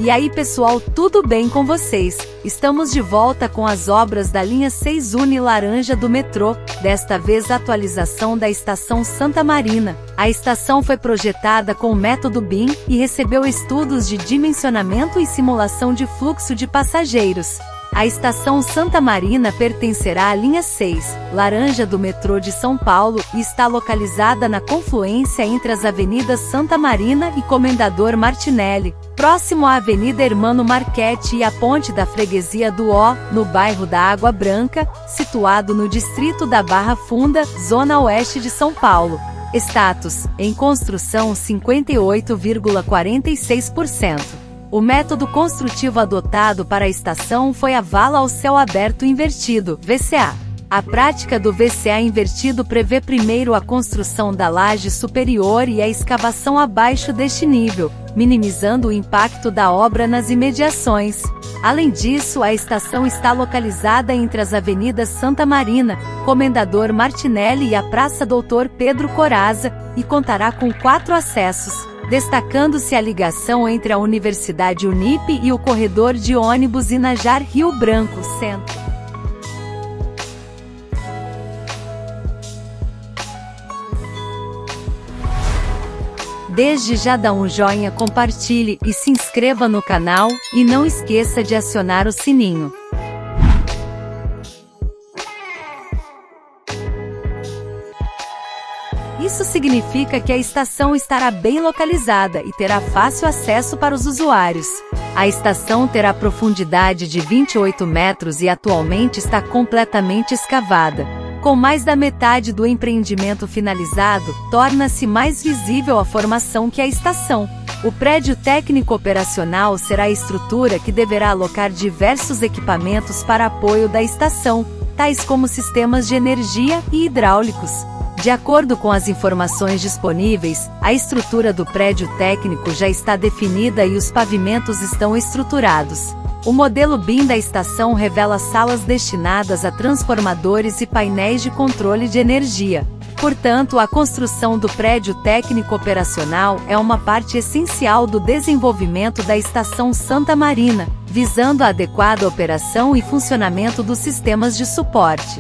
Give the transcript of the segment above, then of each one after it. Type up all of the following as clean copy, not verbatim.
E aí pessoal, tudo bem com vocês? Estamos de volta com as obras da linha 6 Uni Laranja do metrô, desta vez a atualização da estação Santa Marina. A estação foi projetada com o método BIM e recebeu estudos de dimensionamento e simulação de fluxo de passageiros. A estação Santa Marina pertencerá à linha 6, Laranja do metrô de São Paulo e está localizada na confluência entre as avenidas Santa Marina e Comendador Martinelli, próximo à Avenida Hermano Marchetti e à Ponte da Freguesia do Ó, no bairro da Água Branca, situado no distrito da Barra Funda, zona oeste de São Paulo. Status: em construção 58,46%. O método construtivo adotado para a estação foi a vala ao céu aberto invertido, VCA. A prática do VCA invertido prevê primeiro a construção da laje superior e a escavação abaixo deste nível, minimizando o impacto da obra nas imediações. Além disso, a estação está localizada entre as avenidas Santa Marina, Comendador Martinelli e a Praça Doutor Pedro Corazza, e contará com 4 acessos, destacando-se a ligação entre a Universidade Unip e o corredor de ônibus Inajar Rio Branco Centro. Desde já dá um joinha, compartilhe e se inscreva no canal, e não esqueça de acionar o sininho. Isso significa que a estação estará bem localizada e terá fácil acesso para os usuários. A estação terá profundidade de 28 metros e atualmente está completamente escavada. Com mais da metade do empreendimento finalizado, torna-se mais visível a formação que a estação. O prédio técnico operacional será a estrutura que deverá alocar diversos equipamentos para apoio da estação, tais como sistemas de energia e hidráulicos. De acordo com as informações disponíveis, a estrutura do prédio técnico já está definida e os pavimentos estão estruturados. O modelo BIM da estação revela salas destinadas a transformadores e painéis de controle de energia. Portanto, a construção do prédio técnico operacional é uma parte essencial do desenvolvimento da estação Santa Marina, visando a adequada operação e funcionamento dos sistemas de suporte.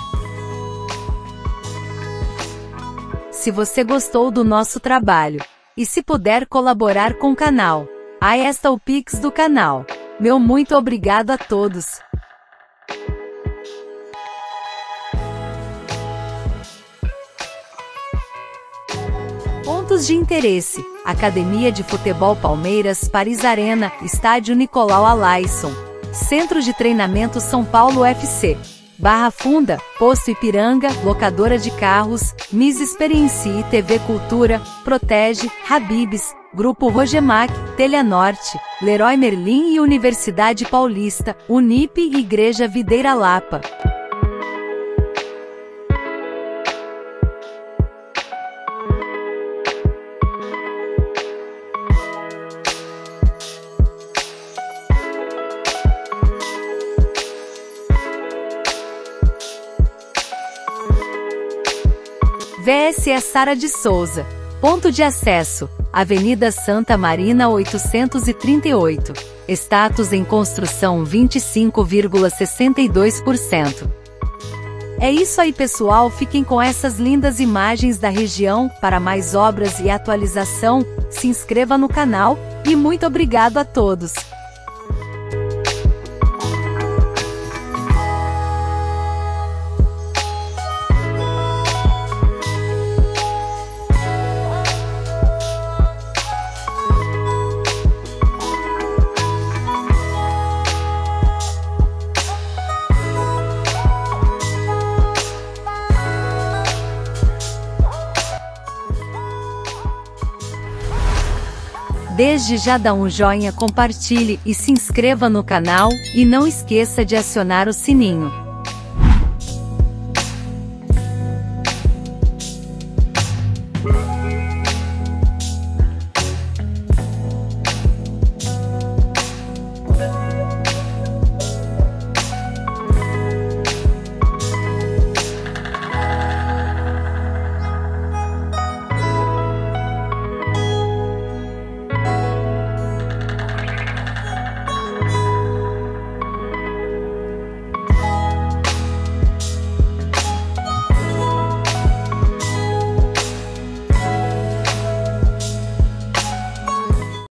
Se você gostou do nosso trabalho, e se puder colaborar com o canal, aí está o Pix do canal. Meu muito obrigado a todos. Pontos de interesse: Academia de Futebol Palmeiras Paris Arena, Estádio Nicolau Alaisson, Centro de Treinamento São Paulo FC. Barra Funda, Posto Ipiranga, Locadora de Carros, Miss Experiencie TV Cultura, Protege, Habib's, Grupo Rogemac, Teleanorte, Leroy Merlin e Universidade Paulista, Unip e Igreja Videira Lapa. VSE Sara de Souza. Ponto de acesso: Avenida Santa Marina 838. Status em construção 25,62%. É isso aí pessoal, fiquem com essas lindas imagens da região. Para mais obras e atualização, se inscreva no canal, e muito obrigado a todos. Desde já dá um joinha, compartilhe e se inscreva no canal, e não esqueça de acionar o sininho.